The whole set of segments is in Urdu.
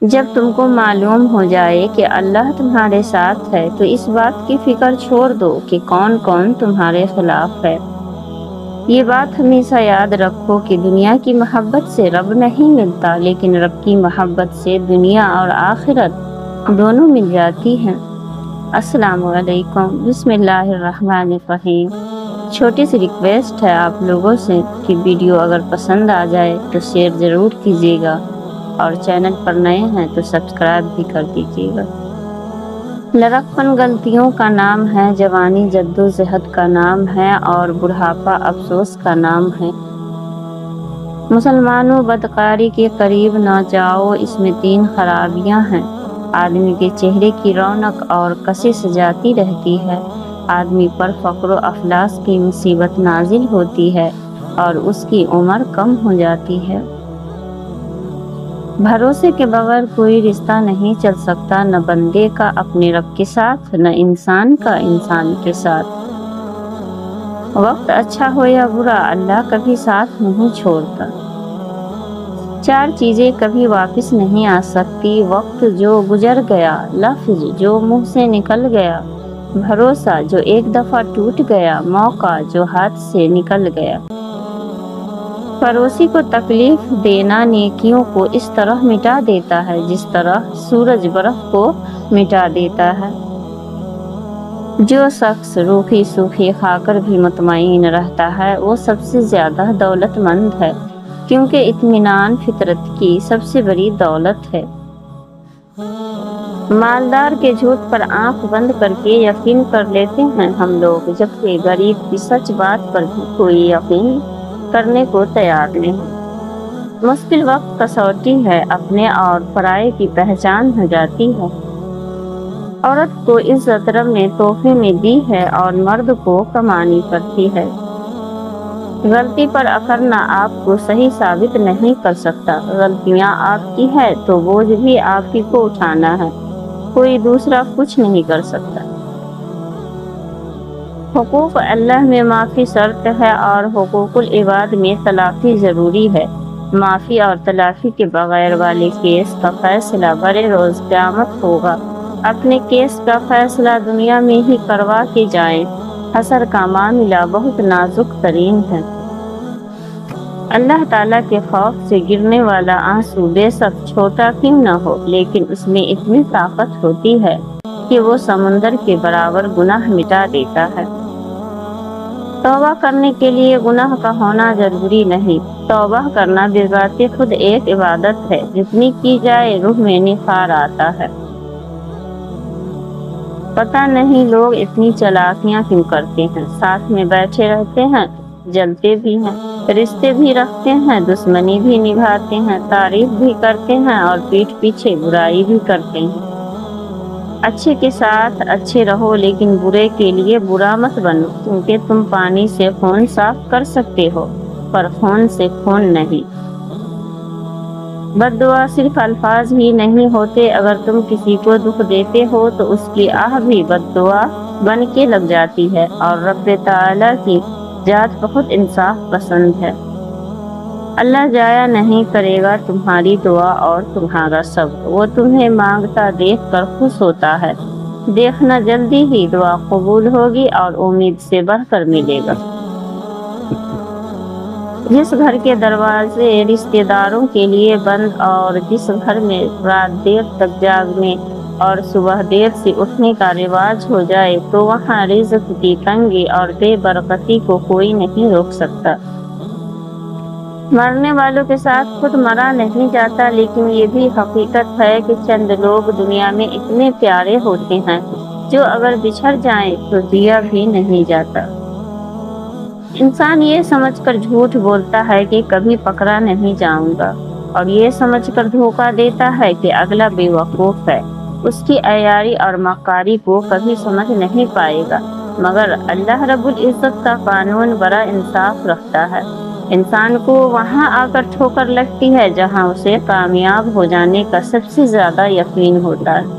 جب تم کو معلوم ہو جائے کہ اللہ تمہارے ساتھ ہے تو اس بات کی فکر چھوڑ دو کہ کون کون تمہارے خلاف ہے۔ یہ بات ہمیشہ یاد رکھو کہ دنیا کی محبت سے رب نہیں ملتا، لیکن رب کی محبت سے دنیا اور آخرت دونوں مل جاتی ہیں۔ السلام علیکم، بسم اللہ الرحمن الرحیم۔ چھوٹی سی ریکویسٹ ہے آپ لوگوں سے کہ ویڈیو اگر پسند آ جائے تو شیئر ضرور کیجیے گا، اور چینل پر نئے ہیں تو سبسکرائب بھی کر دیجیے گا۔ لڑکپن غلطیوں کا نام ہے، جوانی جدوجہد کا نام ہے، اور بڑھاپا افسوس کا نام ہے۔ مسلمانوں، بدکاری کے قریب نہ جاؤ، اس میں 3 خرابیاں ہیں۔ آدمی کے چہرے کی رونق اور کشش جاتی رہتی ہے، آدمی پر فقر و افلاس کی مصیبت نازل ہوتی ہے اور اس کی عمر کم ہو جاتی ہے۔ بھروسے کے بغیر کوئی رشتہ نہیں چل سکتا، نہ بندے کا اپنے رب کے ساتھ، نہ انسان کا انسان کے ساتھ۔ وقت اچھا ہو یا برا، اللہ کبھی ساتھ نہیں چھوڑتا۔ 4 چیزیں کبھی واپس نہیں آ سکتی: وقت جو گزر گیا، لفظ جو منہ سے نکل گیا، بھروسہ جو ایک دفعہ ٹوٹ گیا، موقع جو ہاتھ سے نکل گیا۔ پڑوسی کو تکلیف دینا نیکیوں کو اس طرح مٹا دیتا ہے جس طرح سورج برف کو مٹا دیتا ہے۔ جو شخص روکھی سوکھی کھا کر بھی مطمئن رہتا ہے وہ سب سے زیادہ دولت مند ہے، کیونکہ اطمینان فطرت کی سب سے بڑی دولت ہے۔ مالدار کے جھوٹ پر آنکھ بند کر کے یقین کر لیتے ہیں ہم لوگ، جبکہ غریب کی سچ بات پر بھی کوئی یقین کرنے کو تیار نہیں۔ مشکل وقت کسوٹی ہے، اپنے اور پرائے کی پہچان ہو جاتی ہے۔ عورت کو عزت رب نے تحفے میں دی ہے اور مرد کو کمانی پڑتی ہے۔ غلطی پر اکڑنا آپ کو صحیح ثابت نہیں کر سکتا۔ غلطیاں آپ کی ہے تو بوجھ بھی آپ ہی کو اٹھانا ہے، کوئی دوسرا کچھ نہیں کر سکتا۔ حقوق اللہ میں معافی شرط ہے اور حقوق العباد میں تلافی ضروری ہے۔ معافی اور تلافی کے بغیر والے کیس کا فیصلہ برے روز قیامت ہوگا۔ اپنے کیس کا فیصلہ دنیا میں ہی کروا کے جائیں، حشر کا معاملہ بہت نازک ترین ہے۔ اللہ تعالیٰ کے خوف سے گرنے والا آنسو بے شک چھوٹا کیوں نہ ہو، لیکن اس میں اتنی طاقت ہوتی ہے کہ وہ سمندر کے برابر گناہ مٹا دیتا ہے۔ توبہ کرنے کے لیے گناہ کا ہونا ضروری نہیں، توبہ کرنا بذات خود ایک عبادت ہے، جتنی کی جائے روح میں نکھار آتا ہے۔ پتہ نہیں لوگ اتنی چالاکیاں کیوں کرتے ہیں، ساتھ میں بیٹھے رہتے ہیں، جلتے بھی ہیں، رشتے بھی رکھتے ہیں، دشمنی بھی نبھاتے ہیں، تعریف بھی کرتے ہیں اور پیٹھ پیچھے برائی بھی کرتے ہیں۔ اچھے کے ساتھ اچھے رہو، لیکن برے کے لیے برا مت بنو، کیونکہ تم پانی سے خون صاف کر سکتے ہو پر خون سے خون نہیں۔ بد دعا صرف الفاظ ہی نہیں ہوتے، اگر تم کسی کو دکھ دیتے ہو تو اس کی آہ بھی بد دعا بن کے لگ جاتی ہے، اور رب تعالیٰ کی ذات بہت انصاف پسند ہے۔ اللہ ضائع نہیں کرے گا تمہاری دعا اور تمہارا صبر، وہ تمہیں مانگتا دیکھ کر خوش ہوتا ہے۔ دیکھنا جلدی ہی دعا قبول ہوگی اور امید سے بڑھ کر ملے گا۔ جس گھر کے دروازے رشتہ داروں کے لیے بند اور جس گھر میں رات دیر تک جاگنے اور صبح دیر سے اٹھنے کا رواج ہو جائے تو وہاں رزق کی تنگی اور بے برکتی کو کوئی نہیں روک سکتا۔ مرنے والوں کے ساتھ خود مرا نہیں جاتا، لیکن یہ بھی حقیقت ہے کہ چند لوگ دنیا میں اتنے پیارے ہوتے ہیں جو اگر بچھڑ جائیں تو دیا بھی نہیں جاتا۔ انسان یہ سمجھ کر جھوٹ بولتا ہے کہ کبھی پکڑا نہیں جاؤں گا، اور یہ سمجھ کر دھوکہ دیتا ہے کہ اگلا بے وقوف ہے، اس کی عیاری اور مکاری کو کبھی سمجھ نہیں پائے گا۔ مگر اللہ رب العزت کا قانون بڑا انصاف رکھتا ہے، انسان کو وہاں آ کر ٹھوکر لگتی ہے جہاں اسے کامیاب ہو جانے کا سب سے زیادہ یقین ہوتا ہے۔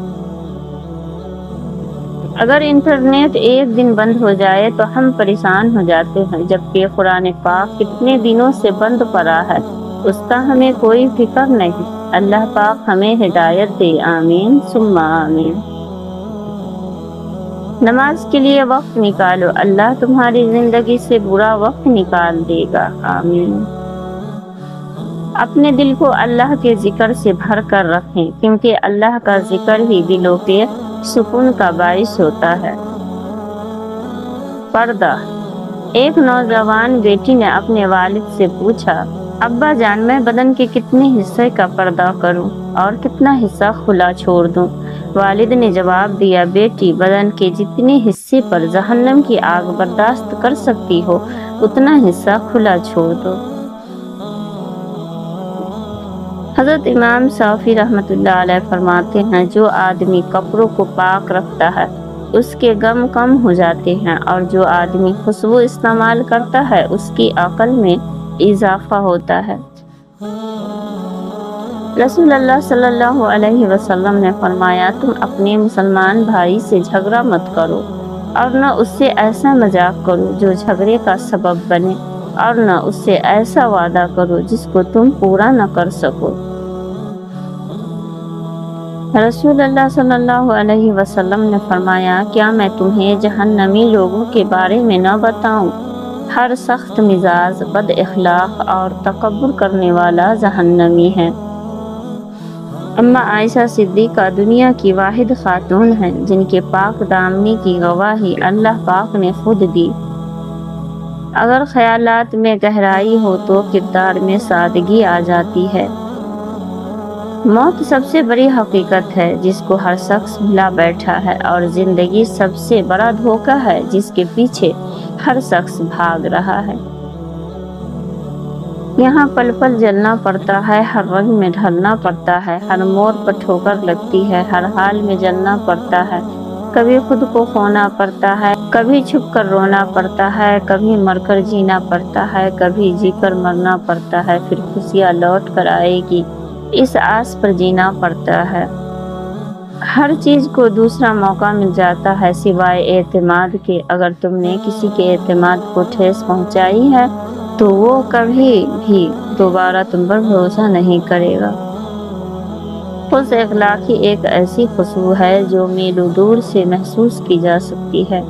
اگر انٹرنیٹ ایک دن بند ہو جائے تو ہم پریشان ہو جاتے ہیں، جبکہ قرآن پاک کتنے دنوں سے بند پڑا ہے، اس کا ہمیں کوئی فکر نہیں۔ اللہ پاک ہمیں ہدایت دے، آمین ثم آمین۔ نماز کے لیے وقت نکالو، اللہ تمہاری زندگی سے برا وقت نکال دے گا، آمین۔ اپنے دل کو اللہ کے ذکر سے بھر کر رکھیں، کیونکہ اللہ کا ذکر ہی دلوں کے سکون کا باعث ہوتا ہے۔ پردہ۔ ایک نوجوان بیٹی نے اپنے والد سے پوچھا، ابا جان، میں بدن کے کتنے حصے کا پردہ کروں اور کتنا حصہ کھلا چھوڑ دوں؟ والد نے جواب دیا، بیٹی، بدن کے جتنے حصے پر جہنم کی آگ برداشت کر سکتی ہو اتنا حصہ کھلا چھوڑ دو۔ حضرت امام صافی رحمۃ اللہ علیہ فرماتے ہیں، جو آدمی کپڑوں کو پاک رکھتا ہے اس کے غم کم ہو جاتے ہیں، اور جو آدمی خوشبو استعمال کرتا ہے اس کی عقل میں اضافہ ہوتا ہے۔ رسول اللہ صلی اللہ علیہ وسلم نے فرمایا، تم اپنے مسلمان بھائی سے جھگڑا مت کرو، اور نہ اس سے ایسا مذاق کرو جو جھگڑے کا سبب بنے، اور نہ اس سے ایسا وعدہ کرو جس کو تم پورا نہ کر سکو۔ رسول اللہ صلی اللہ علیہ وسلم نے فرمایا، کیا میں تمہیں جہنمی لوگوں کے بارے میں نہ بتاؤں؟ ہر سخت مزاج، بد اخلاق اور تکبر کرنے والا جہنمی ہے۔ اما عائشہ صدیقہ دنیا کی واحد خاتون ہیں جن کے پاک دامنی کی گواہی اللہ پاک نے خود دی۔ اگر خیالات میں گہرائی ہو تو کردار میں سادگی آ جاتی ہے۔ موت سب سے بڑی حقیقت ہے جس کو ہر شخص بھلا بیٹھا ہے، اور زندگی سب سے بڑا دھوکہ ہے جس کے پیچھے ہر شخص بھاگ رہا ہے۔ یہاں پل پل جلنا پڑتا ہے، ہر رنگ میں ڈھلنا پڑتا ہے، ہر موڑ پر ٹھوکر لگتی ہے، ہر حال میں جلنا پڑتا ہے۔ کبھی خود کو کھونا پڑتا ہے، کبھی چھپ کر رونا پڑتا ہے، کبھی مر کر جینا پڑتا ہے، کبھی جی کر مرنا پڑتا ہے، پھر خوشیاں لوٹ کر آئے گی، اس آس پر جینا پڑتا ہے۔ ہر چیز کو دوسرا موقع مل جاتا ہے سوائے اعتماد کے۔ اگر تم نے کسی کے اعتماد کو ٹھیس پہنچائی ہے تو وہ کبھی بھی دوبارہ تم پر بھروسہ نہیں کرے گا۔ حسن اخلاقی ایک ایسی خوشبو ہے جو میلوں دور سے محسوس کی جا سکتی ہے۔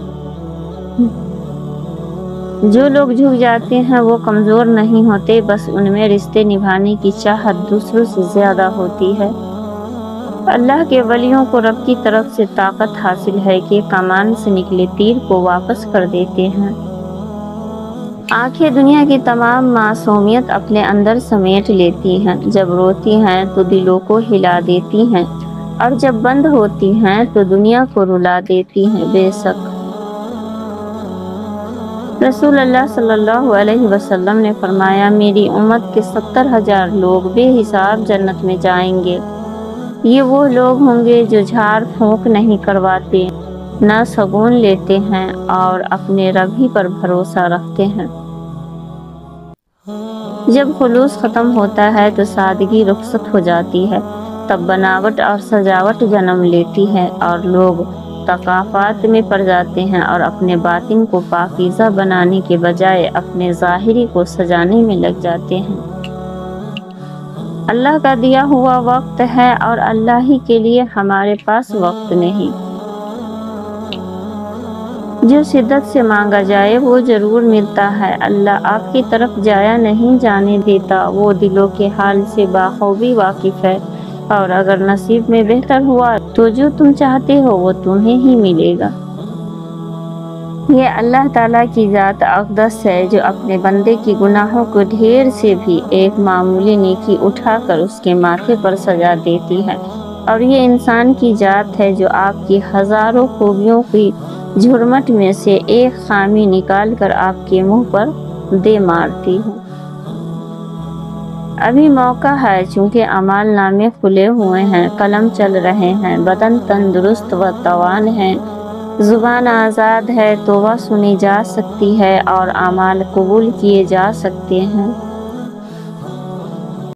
جو لوگ جھک جاتے ہیں وہ کمزور نہیں ہوتے، بس ان میں رشتے نبھانے کی چاہت دوسروں سے زیادہ ہوتی ہے۔ اللہ کے ولیوں کو رب کی طرف سے طاقت حاصل ہے کہ کمان سے نکلے تیر کو واپس کر دیتے ہیں۔ آنکھیں دنیا کی تمام معصومیت اپنے اندر سمیٹ لیتی ہیں، جب روتی ہیں تو دلوں کو ہلا دیتی ہیں، اور جب بند ہوتی ہیں تو دنیا کو رلا دیتی ہیں۔ بے شک رسول اللہ صلی اللہ علیہ وسلم نے فرمایا، میری امت کے 70,000 لوگ بے حساب جنت میں جائیں گے۔ یہ وہ لوگ ہوں گے جو جھاڑ پھونک نہیں کرواتے، نہ شگون لیتے ہیں، اور اپنے رب ہی پر بھروسہ رکھتے ہیں۔ جب خلوص ختم ہوتا ہے تو سادگی رخصت ہو جاتی ہے، تب بناوٹ اور سجاوٹ جنم لیتی ہے، اور لوگ ثقافات میں پڑ جاتے ہیں اور اپنے باطن کو پاکیزہ بنانے کے بجائے اپنے ظاہری کو سجانے میں لگ جاتے ہیں۔ اللہ کا دیا ہوا وقت ہے اور اللہ ہی کے لیے ہمارے پاس وقت نہیں۔ جو شدت سے مانگا جائے وہ ضرور ملتا ہے۔ اللہ آپ کی طرف جایا نہیں جانے دیتا، وہ دلوں کے حال سے بخوبی واقف ہے، اور اگر نصیب میں بہتر ہوا تو جو تم چاہتے ہو وہ تمہیں ہی ملے گا۔ یہ اللہ تعالیٰ کی ذات اقدس ہے جو اپنے بندے کی گناہوں کو ڈھیر سے بھی ایک معمولی نیکی اٹھا کر اس کے ماتھے پر سجا دیتی ہے، اور یہ انسان کی ذات ہے جو آپ کی ہزاروں خوبیوں کی جھرمٹ میں سے ایک خامی نکال کر آپ کے منہ پر دے مارتی ہے۔ ابھی موقع ہے، چونکہ اعمال نامے کھلے ہوئے ہیں، قلم چل رہے ہیں، بدن تندرست و توان ہے، زبان آزاد ہے، توبہ سنی جا سکتی ہے اور اعمال قبول کیے جا سکتے ہیں۔